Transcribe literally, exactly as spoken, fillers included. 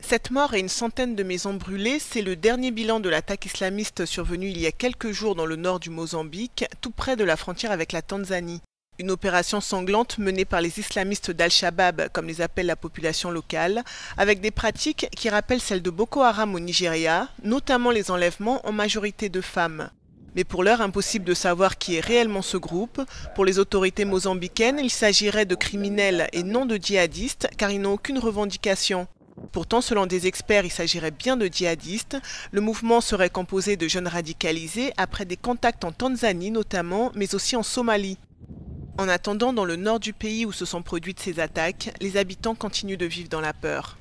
Sept morts et une centaine de maisons brûlées, c'est le dernier bilan de l'attaque islamiste survenue il y a quelques jours dans le nord du Mozambique, tout près de la frontière avec la Tanzanie. Une opération sanglante menée par les islamistes d'Al-Shabaab, comme les appelle la population locale, avec des pratiques qui rappellent celles de Boko Haram au Nigeria, notamment les enlèvements en majorité de femmes. Mais pour l'heure, impossible de savoir qui est réellement ce groupe. Pour les autorités mozambicaines, il s'agirait de criminels et non de djihadistes, car ils n'ont aucune revendication. Pourtant, selon des experts, il s'agirait bien de djihadistes. Le mouvement serait composé de jeunes radicalisés après des contacts en Tanzanie notamment, mais aussi en Somalie. En attendant, dans le nord du pays où se sont produites ces attaques, les habitants continuent de vivre dans la peur.